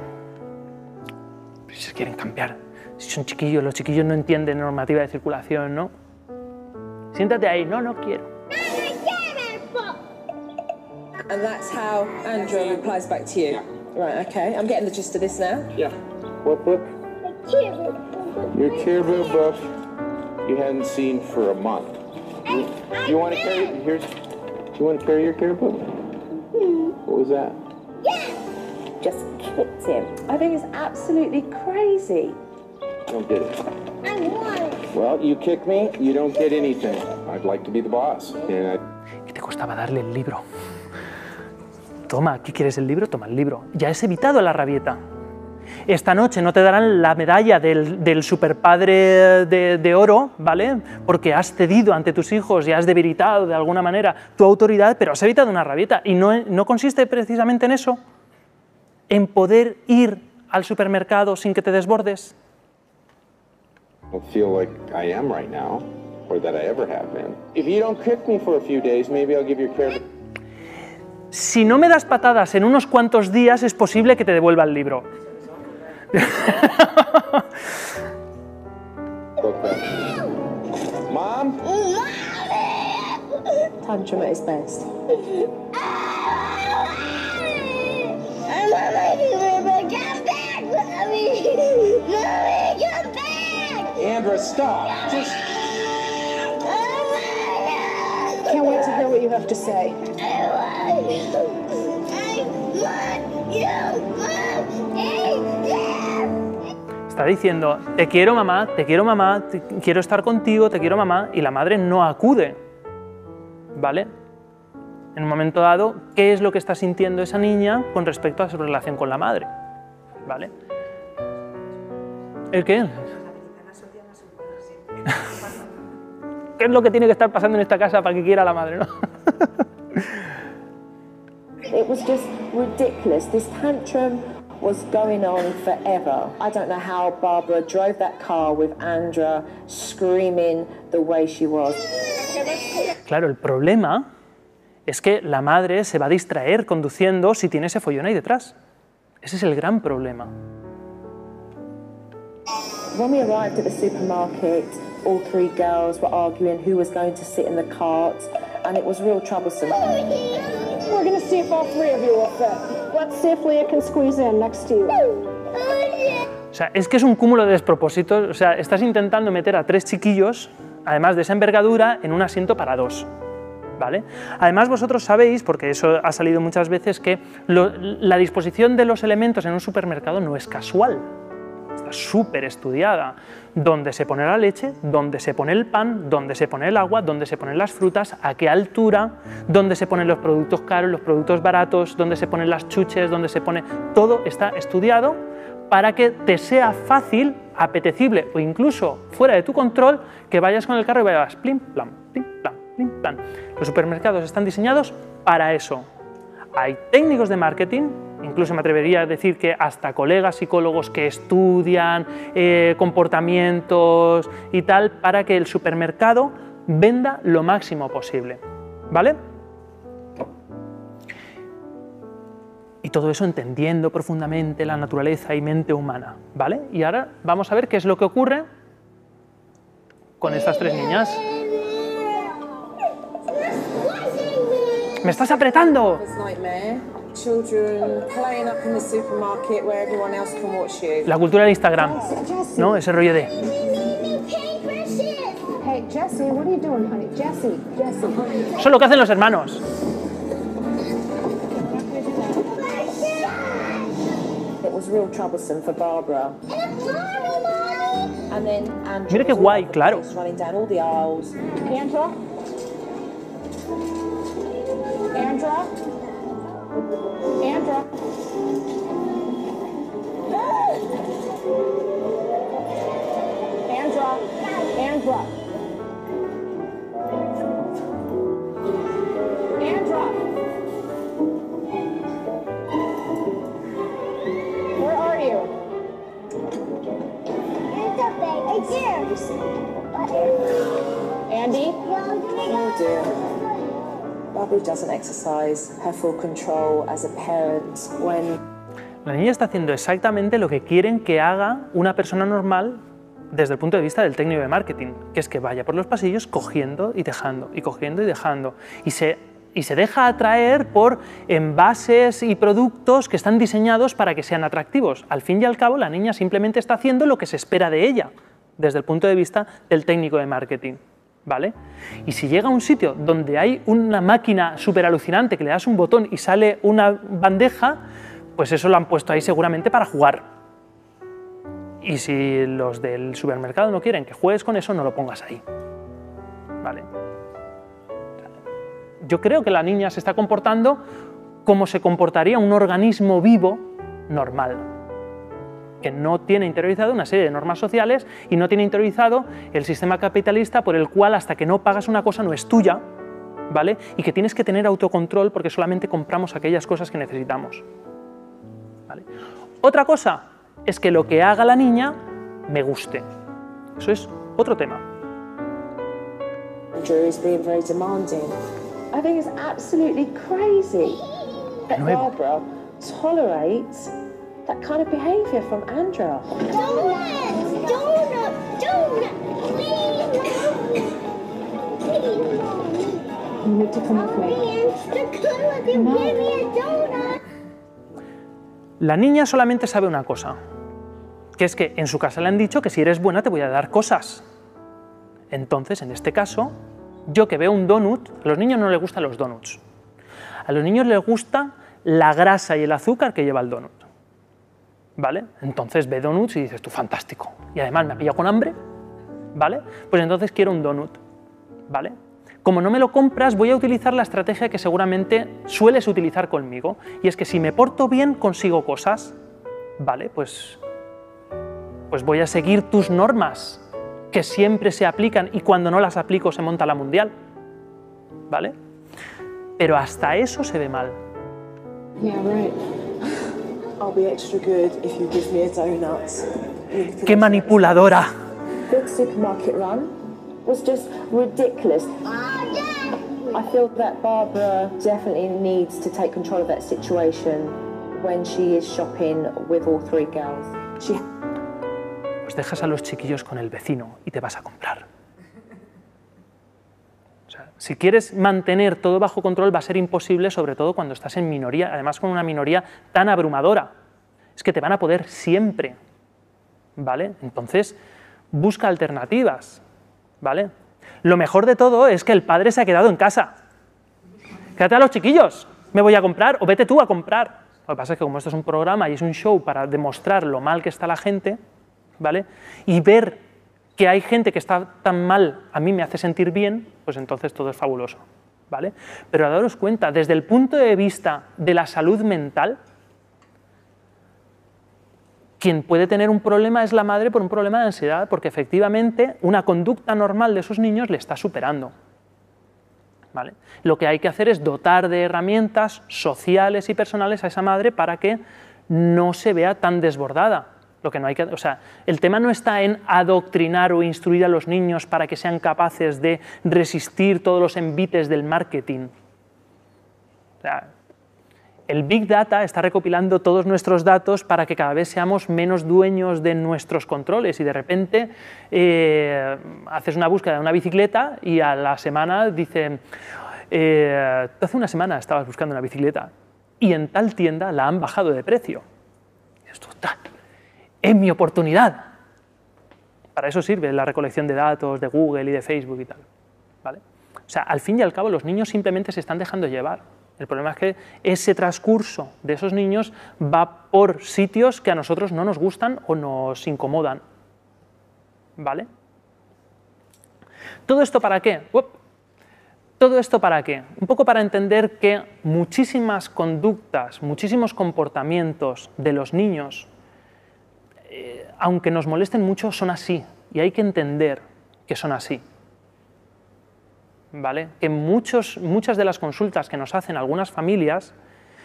Si quieren cambiar. Si son chiquillos, los chiquillos no entienden normativa de circulación, ¿no? Siéntate ahí. No, no quiero. And that's how Andrew replies back to you. Right, okay. I'm getting the gist of this now. Yeah. What book? Your Caribou book you hadn't seen for a month. You want to carry? Here's. Do you want to carry your Caribou book? What was that? Just kicked him. I think it's absolutely crazy. Don't get it. I want it. Well, you kick me, you don't get anything. I'd like to be the boss, and ¿Qué te costaba darle el libro? Toma, ¿qué quieres el libro? Toma el libro. Ya has evitado la rabieta. Esta noche no te darán la medalla del superpadre de oro, ¿vale? Porque has cedido ante tus hijos y has debilitado de alguna manera tu autoridad, pero has evitado una rabieta. Y no consiste precisamente en eso, en poder ir al supermercado sin que te desbordes. I don't feel like I am right now, or that I ever have been. If you don't kick me for a few days, maybe I'll give your Caribou. Si no me das patadas en unos cuantos días, es posible que te devuelva el libro. Mom? Tantrum at his best. I want my Caribou. Come back, Mommy. Mommy, come back. Andra, stop. Just. Can't wait to hear what you have to say. Está diciendo, te quiero mamá, quiero estar contigo, te quiero mamá, y la madre no acude, ¿vale? En un momento dado, ¿qué es lo que está sintiendo esa niña con respecto a su relación con la madre? ¿Vale? ¿El qué? ¿Qué es lo que tiene que estar pasando en esta casa para que quiera la madre, no? It was just ridiculous. This tantrum was going on forever. I don't know how Barbara drove that car with Andra screaming the way she was. Claro, el problema es que la madre se va a distraer conduciendo si tiene ese follón ahí detrás. Ese es el gran problema. When we arrived at the supermarket, all three girls were arguing who was going to sit in the cart, and it was real troublesome. We're going to see if all three of you will fit. Let's see if Leah can squeeze in next to you. O sea, es que es un cúmulo de despropósitos. O sea, estás intentando meter a 3 chiquillos, además de esa envergadura, en un asiento para 2. ¿Vale? Además, vosotros sabéis, porque eso ha salido muchas veces, que la disposición de los elementos en un supermercado no es casual. Está súper estudiada. Dónde se pone la leche, dónde se pone el pan, dónde se pone el agua, dónde se ponen las frutas, a qué altura, dónde se ponen los productos caros, los productos baratos, dónde se ponen las chuches, dónde se pone... Todo está estudiado para que te sea fácil, apetecible o incluso fuera de tu control que vayas con el carro y vayas plim, plam, plim, plam, plim, plam. Los supermercados están diseñados para eso. Hay técnicos de marketing, incluso me atrevería a decir que hasta colegas psicólogos que estudian comportamientos y tal para que el supermercado venda lo máximo posible, ¿vale? Y todo eso entendiendo profundamente la naturaleza y mente humana, ¿vale? Y ahora vamos a ver qué es lo que ocurre con estas tres niñas. ¡Me estás apretando! La cultura de Instagram, ¿no? Ese rollo de... Hey, Jessie, what are you doing, honey? Jessie. Eso es lo que hacen los hermanos. It was real troublesome for Barbara. And then Andrew Mira qué was all guay, over the claro. place, running down all the aisles. Andra? Andra? Andra? Andra? Andra? Andra? Where are you? It's Andy? Oh dear. Barbara doesn't exercise her full control as a parent when La niña está haciendo exactamente lo que quieren que haga una persona normal desde el punto de vista del técnico de marketing, que es que vaya por los pasillos cogiendo y dejando, y cogiendo y dejando, y se deja atraer por envases y productos que están diseñados para que sean atractivos. Al fin y al cabo, la niña simplemente está haciendo lo que se espera de ella, desde el punto de vista del técnico de marketing, ¿vale? Y si llega a un sitio donde hay una máquina súper alucinante que le das un botón y sale una bandeja, pues eso lo han puesto ahí seguramente para jugar. Y si los del supermercado no quieren que juegues con eso, no lo pongas ahí, ¿vale? Yo creo que la niña se está comportando como se comportaría un organismo vivo normal, que no tiene interiorizado una serie de normas sociales y no tiene interiorizado el sistema capitalista por el cual hasta que no pagas una cosa no es tuya, ¿vale? Y que tienes que tener autocontrol porque solamente compramos aquellas cosas que necesitamos, ¿vale? Otra cosa es que lo que haga la niña me guste. Eso es otro tema. Andrew is being very demanding. I think it's absolutely crazy that Nuevo. Barbara tolerates that kind of behaviour from Andrew. Donuts! Donut! Please! You need to come with me. Give me a donut! La niña solamente sabe una cosa, que es que en su casa le han dicho que si eres buena te voy a dar cosas. Entonces, en este caso, yo que veo un donut, a los niños no les gustan los donuts. A los niños les gusta la grasa y el azúcar que lleva el donut, ¿vale? Entonces ve donuts y dices tú, fantástico. Y además me ha pillado con hambre, ¿vale? Pues entonces quiero un donut, ¿vale? Como no me lo compras, voy a utilizar la estrategia que seguramente sueles utilizar conmigo, y es que si me porto bien consigo cosas, ¿vale? Pues voy a seguir tus normas, que siempre se aplican y cuando no las aplico se monta la mundial, ¿vale? Pero hasta eso se ve mal. Yeah, right. I'll be extra good if you give me a donut. ¡Qué manipuladora! Big supermarket run was just ridiculous. I feel that Barbara definitely needs to take control of that situation when she is shopping with all three girls. Pues dejas a los chiquillos con el vecino y te vas a comprar. O sea, si quieres mantener todo bajo control va a ser imposible, sobre todo cuando estás en minoría, además con una minoría tan abrumadora. Es que te van a poder siempre, ¿vale? Entonces, busca alternativas, ¿vale? Lo mejor de todo es que el padre se ha quedado en casa. Quédate a los chiquillos, me voy a comprar o vete tú a comprar. Lo que pasa es que como esto es un programa y es un show para demostrar lo mal que está la gente, ¿vale? Y ver que hay gente que está tan mal a mí me hace sentir bien, pues entonces todo es fabuloso, ¿vale? Pero a daros cuenta, desde el punto de vista de la salud mental, quien puede tener un problema es la madre por un problema de ansiedad, porque efectivamente una conducta normal de sus niños le está superando, ¿vale? Lo que hay que hacer es dotar de herramientas sociales y personales a esa madre para que no se vea tan desbordada. Lo que no hay que, o sea, el tema no está en adoctrinar o instruir a los niños para que sean capaces de resistir todos los envites del marketing. O sea, El Big Data está recopilando todos nuestros datos para que cada vez seamos menos dueños de nuestros controles y de repente haces una búsqueda de una bicicleta y a la semana dicen hace una semana estabas buscando una bicicleta y en tal tienda la han bajado de precio. Y esto es mi oportunidad. Para eso sirve la recolección de datos de Google y de Facebook y tal, ¿vale? O sea, al fin y al cabo los niños simplemente se están dejando llevar. El problema es que ese transcurso de esos niños va por sitios que a nosotros no nos gustan o nos incomodan, ¿vale? ¿Todo esto para qué? ¿Todo esto para qué? Un poco para entender que muchísimas conductas, muchísimos comportamientos de los niños, aunque nos molesten mucho, son así y hay que entender que son así. ¿Vale? Que muchas de las consultas que nos hacen algunas familias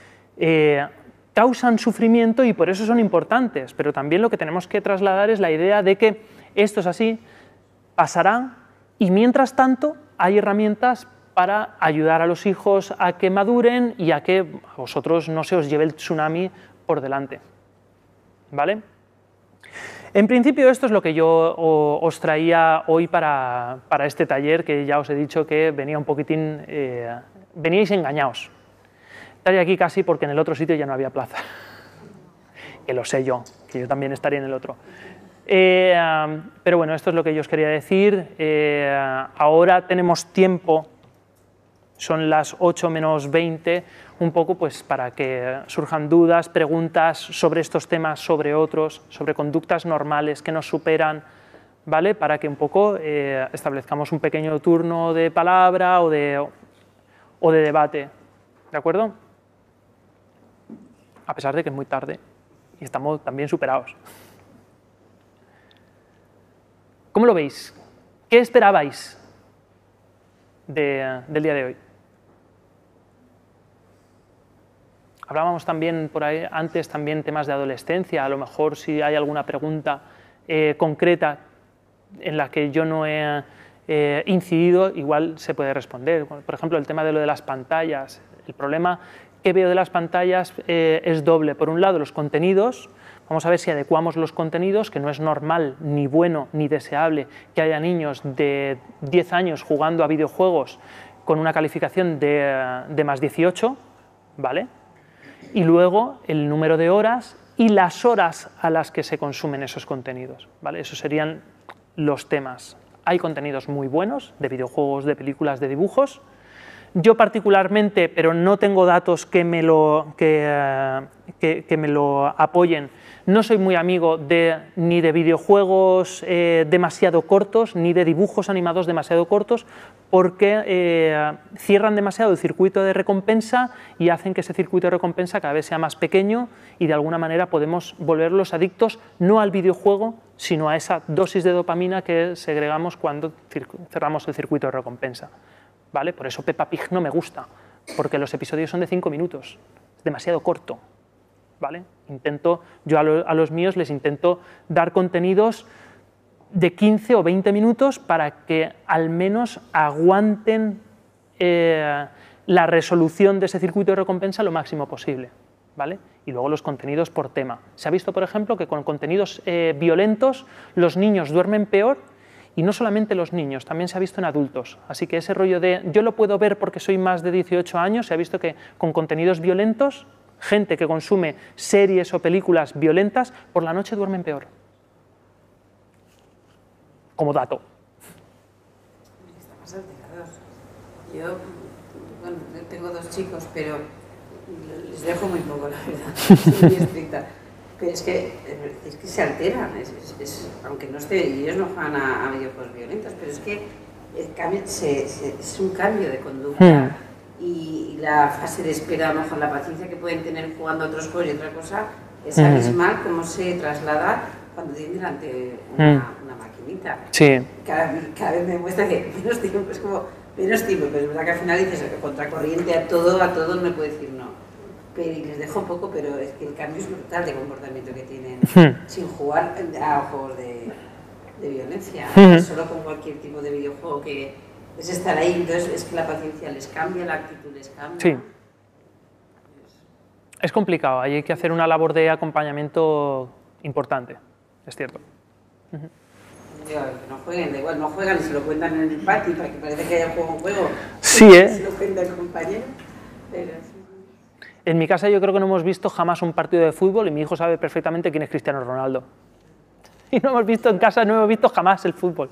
causan sufrimiento y por eso son importantes, pero también lo que tenemos que trasladar es la idea de que esto es así, pasará y mientras tanto hay herramientas para ayudar a los hijos a que maduren y a que a vosotros no se os lleve el tsunami por delante. ¿Vale? En principio esto es lo que yo os traía hoy para este taller, que ya os he dicho que venía un poquitín, veníais engañados. Estaría aquí casi porque en el otro sitio ya no había plaza, que lo sé yo, que yo también estaría en el otro. Pero bueno, esto es lo que yo os quería decir. Ahora tenemos tiempo, son las 8 menos 20, un poco pues para que surjan dudas, preguntas sobre estos temas, sobre otros, sobre conductas normales que nos superan, ¿vale? Para que un poco establezcamos un pequeño turno de palabra o de debate, ¿de acuerdo? A pesar de que es muy tarde y estamos también superados. ¿Cómo lo veis? ¿Qué esperabais del día de hoy? Hablábamos también por ahí antes también temas de adolescencia, a lo mejor si hay alguna pregunta concreta en la que yo no he incidido, igual se puede responder. Por ejemplo, el tema de lo de las pantallas. El problema que veo de las pantallas es doble. Por un lado, los contenidos. Vamos a ver si adecuamos los contenidos, que no es normal, ni bueno, ni deseable que haya niños de 10 años jugando a videojuegos con una calificación de más 18, ¿vale? Y luego el número de horas y las horas a las que se consumen esos contenidos, ¿vale? Esos serían los temas. Hay contenidos muy buenos de videojuegos, de películas, de dibujos. Yo particularmente, pero no tengo datos que me lo apoyen, no soy muy amigo ni de videojuegos demasiado cortos, ni de dibujos animados demasiado cortos, porque cierran demasiado el circuito de recompensa y hacen que ese circuito de recompensa cada vez sea más pequeño y de alguna manera podemos volverlos adictos no al videojuego, sino a esa dosis de dopamina que segregamos cuando cerramos el circuito de recompensa. ¿Vale? Por eso Peppa Pig no me gusta, porque los episodios son de 5 minutos, es demasiado corto. ¿Vale? Yo a los míos les intento dar contenidos de 15 o 20 minutos para que al menos aguanten la resolución de ese circuito de recompensa lo máximo posible, ¿vale? Y luego los contenidos por tema. Se ha visto, por ejemplo, que con contenidos violentos los niños duermen peor, y no solamente los niños, también se ha visto en adultos. Así que ese rollo de yo lo puedo ver porque soy más de 18 años, se ha visto que con contenidos violentos, gente que consume series o películas violentas, por la noche duermen peor. Como dato. Estamos alterados. Yo, bueno, tengo 2 chicos, pero les dejo muy poco, la verdad. Soy muy estricta. Pero es que se alteran, aunque no esté, y ellos no juegan a videojuegos violentos, pero es que el cambio, es un cambio de conducta. Y la fase de espera, a lo mejor la paciencia que pueden tener jugando a otros juegos y otra cosa, es abismal cómo se traslada cuando tienen delante una maquinita. Sí. Cada vez me muestra que menos tiempo, es como menos tiempo, pero es verdad que al final dices contracorriente a todo no me puede decir no. Pero, y les dejo poco, pero es que el cambio es brutal de comportamiento que tienen sin jugar a juegos de violencia, solo con cualquier tipo de videojuego que es estar ahí, entonces es que la paciencia les cambia, la actitud les cambia. Sí. Es complicado, ahí hay que hacer una labor de acompañamiento importante, es cierto. Digo, que no jueguen, da igual, no juegan y se lo cuentan en el patio para que parece que haya un juego. Sí, Se lo cuenta el compañero, pero sí. En mi casa yo creo que no hemos visto jamás un partido de fútbol y mi hijo sabe perfectamente quién es Cristiano Ronaldo. Y no hemos visto en casa, no hemos visto jamás el fútbol.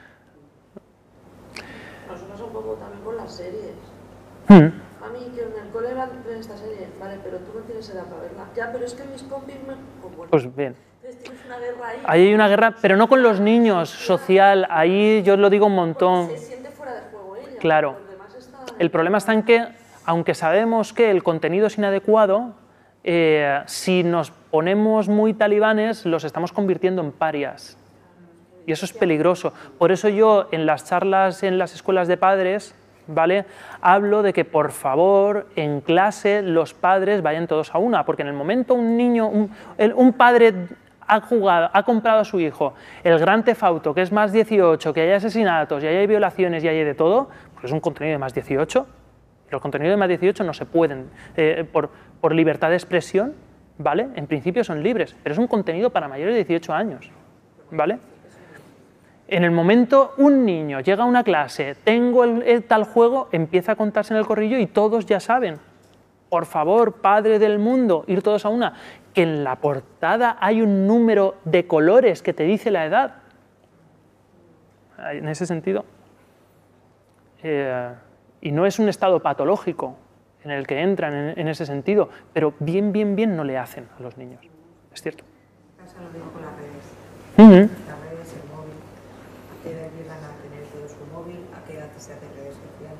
Nos pasa un poco también con las series. A mí que en el cole van a ver esta serie, vale, pero tú no tienes edad para verla. Ya, pero es que mis compis me... Pues bueno, Pues bien. entonces tienes una guerra ahí. Ahí hay una guerra, pero no con los niños, social, ahí yo lo digo un montón. Se siente fuera de juego ella. Claro. Los demás están... El problema está en que, aunque sabemos que el contenido es inadecuado, si nos ponemos muy talibanes, los estamos convirtiendo en parias. Y eso es peligroso. Por eso yo, en las charlas en las escuelas de padres, ¿vale?, hablo de que, por favor, en clase los padres vayan todos a una, porque en el momento un niño, un padre ha comprado a su hijo el Grand Theft Auto, que es más 18, que hay asesinatos, y hay violaciones y hay de todo, pues es un contenido de más 18. Los contenidos de más 18 no se pueden, por libertad de expresión, ¿vale? En principio son libres, pero es un contenido para mayores de 18 años, ¿vale? En el momento un niño llega a una clase, tengo el tal juego, empieza a contarse en el corrillo y todos ya saben. Por favor, padre del mundo, ir todos a una. Que en la portada hay un número de colores que te dice la edad. En ese sentido. Y no es un estado patológico en el que entran en ese sentido, pero bien no le hacen a los niños. Es cierto. Pasa lo mismo con las redes. Las redes, el móvil. ¿A qué edad llegan a tener todo su móvil? ¿A qué edad se hacen redes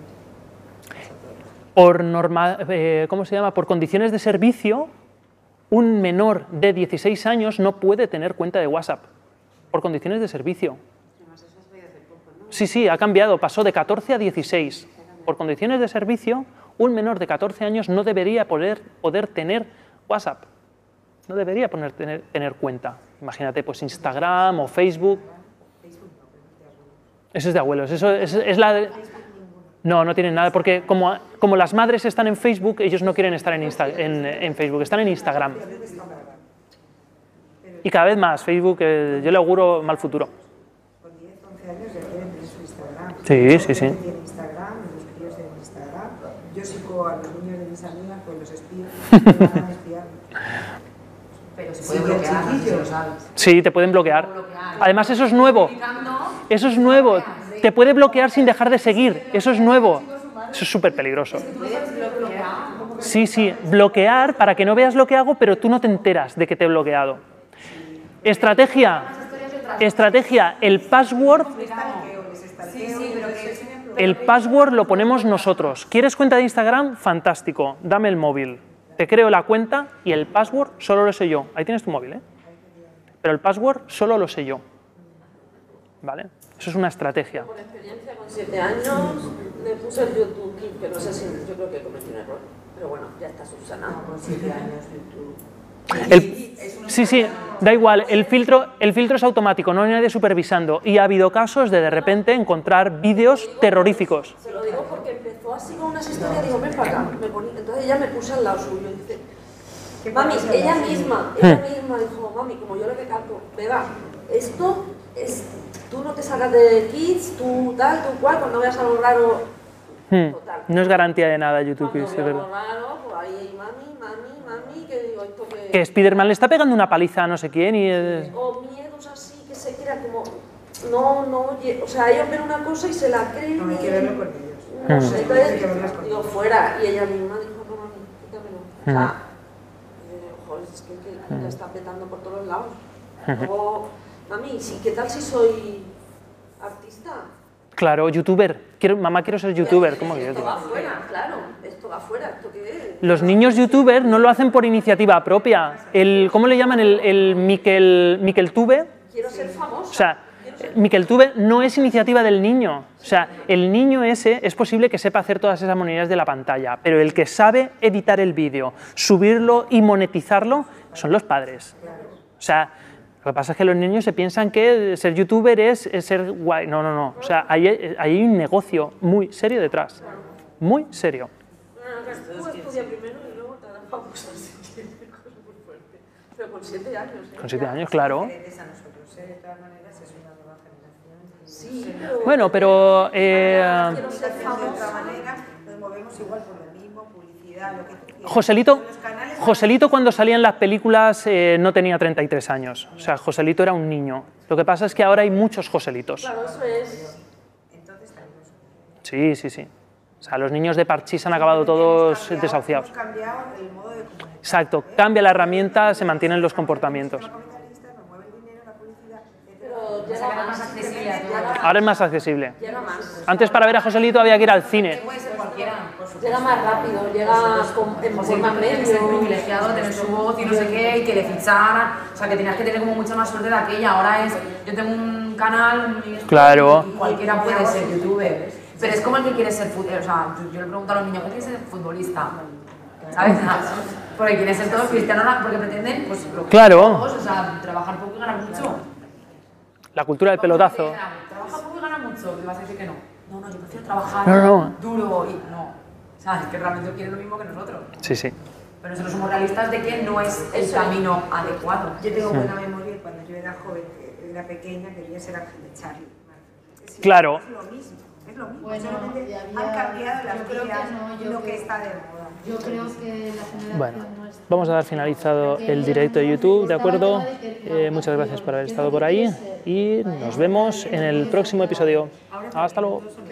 sociales? ¿Cómo se llama? Por condiciones de servicio, un menor de 16 años no puede tener cuenta de WhatsApp. Por condiciones de servicio. Sí, ha cambiado. Pasó de 14 a 16. Por condiciones de servicio, un menor de 14 años no debería poder tener WhatsApp. No debería tener cuenta. Imagínate, pues Instagram o Facebook. Eso es de abuelos. Eso es la de... No tienen nada, porque como las madres están en Facebook, ellos no quieren estar en Facebook, están en Instagram. Y cada vez más, Facebook, yo le auguro mal futuro. Con 10, 11 años ya quieren tener su Instagram. Sí. Tienen Instagram, los críos tienen Instagram. Yo sigo a los niños de mis amigas, pues los espío, me van a espiar. Pero se puede bloquear, no sé si lo sabes. Sí, te pueden bloquear. Además, eso es nuevo. Eso es nuevo. Te puede bloquear sin dejar de seguir. Eso es nuevo. Eso es súper peligroso. Sí, bloquear para que no veas lo que hago, pero tú no te enteras de que te he bloqueado. Estrategia, el password lo ponemos nosotros. ¿Quieres cuenta de Instagram? Fantástico, dame el móvil. Te creo la cuenta y el password solo lo sé yo. Ahí tienes tu móvil, ¿eh? Pero el password solo lo sé yo. ¿Vale? Eso es una estrategia. Por experiencia, con 7 años, le puse el YouTube Kids, que no sé si, yo creo que cometí un error. Pero bueno, ya está subsanado. Con 7 años YouTube. Sí, da igual, el filtro es automático, no hay nadie supervisando y ha habido casos de repente encontrar vídeos terroríficos. Se lo digo porque empezó así con unas historias, digo, ven para acá, entonces ella me puso al lado suyo y dice, mami, ella misma dijo, mami, como yo le recalco, Beba, esto es, tú no te sacas de Kids, tú tal, tú cual, cuando veas algo raro, total. No es garantía de nada YouTube, Cuando es veo verdad. algo raro, pues ahí, mami, que digo, esto Que Spiderman le está pegando una paliza a no sé quién y... O miedos así, que se crean como... o sea, ellos ven una cosa y se la creen. No hay que verlo con ellos. No sé, Hay que verlas con digo, ellos. fuera. Y ella misma dijo, no, mami, quítamelo. O sea, joder, es que la está petando por todos lados. Luego, mami, ¿qué tal si soy artista? Claro, youtuber. Mamá, quiero ser youtuber. ¿Cómo que Esto va afuera, claro. Esto va afuera. ¿Esto qué es? Los niños youtubers no lo hacen por iniciativa propia. ¿Cómo le llaman? El Mikeltube. Quiero ser famosa. O sea, Mikeltube no es iniciativa del niño. O sea, el niño ese es posible que sepa hacer todas esas monerías de la pantalla, pero el que sabe editar el vídeo, subirlo y monetizarlo son los padres. O sea, lo que pasa es que los niños se piensan que ser youtuber es ser guay. No. O sea, hay un negocio muy serio detrás. Muy serio. Tú estudia primero y luego te harás Vamos, así que es muy fuerte. Pero con 7 años, ¿eh? Con 7 años, claro. Diferentes a nosotros, de todas maneras es una nueva generación. Sí, pero... Bueno, pero... quiero ser De famosa. otra manera, nos movemos igual por lo mismo, publicidad, lo que tú quieras. Joselito cuando salía en las películas no tenía 33 años, o sea, Joselito era un niño. Lo que pasa es que ahora hay muchos Joselitos. Claro, eso es... Entonces tenemos... Sí, sí, sí. O sea, los niños de Parchís han acabado todos desahuciados. Hemos cambiado el modo de comunicar. Exacto, cambia la herramienta, se mantienen los comportamientos. Nos mueve el dinero, la publicidad, Pero Se queda más accesible a todos. Ahora es más accesible. llega más. Antes para ver a Joselito había que ir al cine. Puede ser cualquiera. Llega más rápido, llega en José más tenía que ser medios. privilegiado, tener su voz y no sé qué, y que le ficharan. O sea, que tenías que tener como mucha más suerte de aquella. Ahora es, yo tengo un canal, Claro. y cualquiera puede ser youtuber. Pero es como el que quiere ser futbolista. O sea, yo le pregunto a los niños, ¿qué quiere ser futbolista? ¿Sabes? Porque quieren ser todos cristianos, porque pretenden, pues, lo que Claro. todos, o sea, trabajar poco y ganar mucho. La cultura del pelotazo. Trabaja poco y gana mucho, y vas a decir que no. No, no, yo prefiero trabajar No. duro y no. O sea, es que realmente quieren lo mismo que nosotros. Sí, sí. Pero nosotros somos realistas de que no es el camino adecuado. Yo tengo buena memoria y cuando yo era joven, era pequeña, quería ser Ángel de Charlie. Sí, Claro. Es lo mismo, es lo mismo. Bueno, solamente y había- han cambiado las yo creo que vías no, y yo lo creo- que está de moda. Yo creo que la generación Bueno, nuestra- vamos a dar finalizado el directo de YouTube, ¿de acuerdo? Muchas gracias por haber estado por ahí y nos vemos en el próximo episodio. Hasta luego.